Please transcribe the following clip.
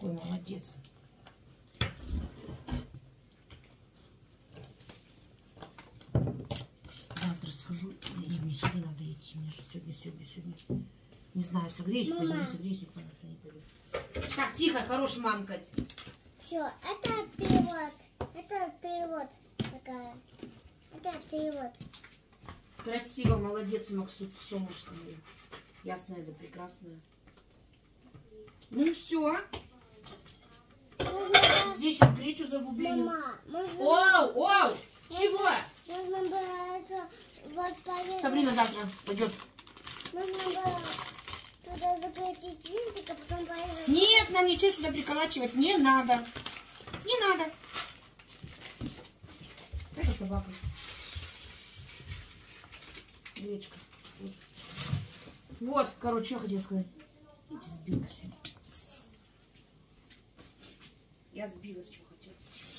Какой молодец. Завтра схожу. Не, мне сегодня надо идти. Мне же сегодня. Не знаю, согреюсь, пойду, не согреюсь, не пойду. Так, тихо, хорошая мамкать. Все, это ты вот. Это ты вот такая. Это ты вот. Красиво, молодец, Максут, солнышко мое. Ясное да прекрасное. Ну все. Здесь сейчас гречу загубили. Мама, можно... Оу! Чего? Можно было это вот повесить. Сабрина завтра пойдет. Можно было туда закрутить винтик, а потом повесить. Нет, нам ничего сюда приколачивать не надо. Не надо. Это собака. Гречка. Вот, короче, что хотела сказать. Сбилась. Я сбилась, что хотела сказать.